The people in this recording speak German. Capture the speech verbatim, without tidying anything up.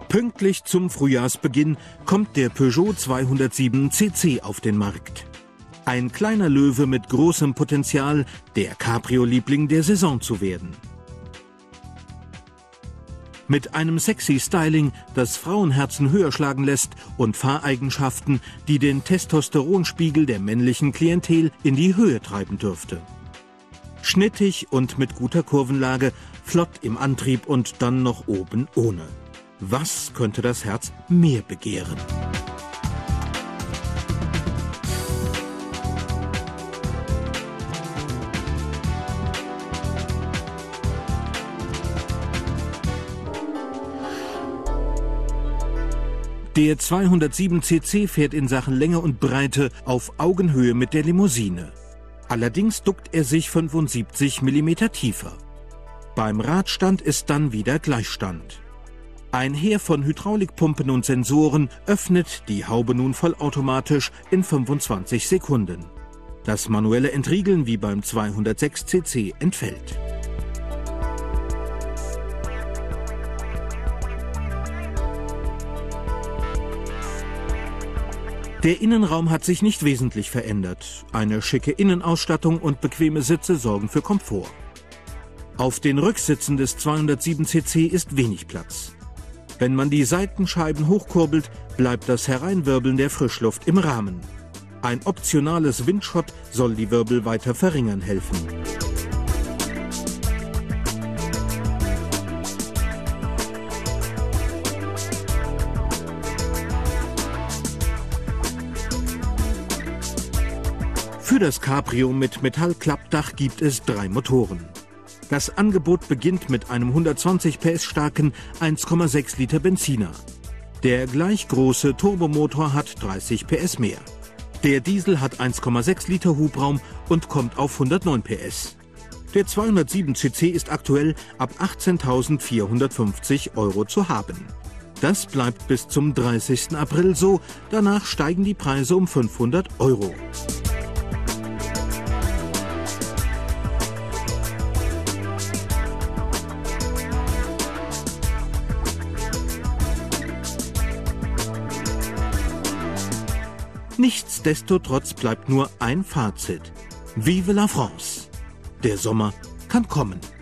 Pünktlich zum Frühjahrsbeginn kommt der Peugeot zweihundertsieben C C auf den Markt. Ein kleiner Löwe mit großem Potenzial, der Cabrio-Liebling der Saison zu werden. Mit einem sexy Styling, das Frauenherzen höher schlagen lässt, und Fahreigenschaften, die den Testosteronspiegel der männlichen Klientel in die Höhe treiben dürfte. Schnittig und mit guter Kurvenlage, flott im Antrieb und dann noch oben ohne. Was könnte das Herz mehr begehren? Der zweihundertsieben C C fährt in Sachen Länge und Breite auf Augenhöhe mit der Limousine. Allerdings duckt er sich fünfundsiebzig Millimeter tiefer. Beim Radstand ist dann wieder Gleichstand. Ein Heer von Hydraulikpumpen und Sensoren öffnet die Haube nun vollautomatisch in fünfundzwanzig Sekunden. Das manuelle Entriegeln wie beim zweihundertsechs C C entfällt. Der Innenraum hat sich nicht wesentlich verändert. Eine schicke Innenausstattung und bequeme Sitze sorgen für Komfort. Auf den Rücksitzen des zweihundertsieben C C ist wenig Platz. Wenn man die Seitenscheiben hochkurbelt, bleibt das Hereinwirbeln der Frischluft im Rahmen. Ein optionales Windschott soll die Wirbel weiter verringern helfen. Für das Cabrio mit Metallklappdach gibt es drei Motoren. Das Angebot beginnt mit einem hundertzwanzig PS starken eins Komma sechs Liter Benziner. Der gleich große Turbomotor hat dreißig PS mehr. Der Diesel hat eins Komma sechs Liter Hubraum und kommt auf hundertneun PS. Der zweihundertsieben C C ist aktuell ab achtzehntausendvierhundertfünfzig Euro zu haben. Das bleibt bis zum dreißigsten April so, danach steigen die Preise um fünfhundert Euro. Nichtsdestotrotz bleibt nur ein Fazit. Vive la France! Der Sommer kann kommen.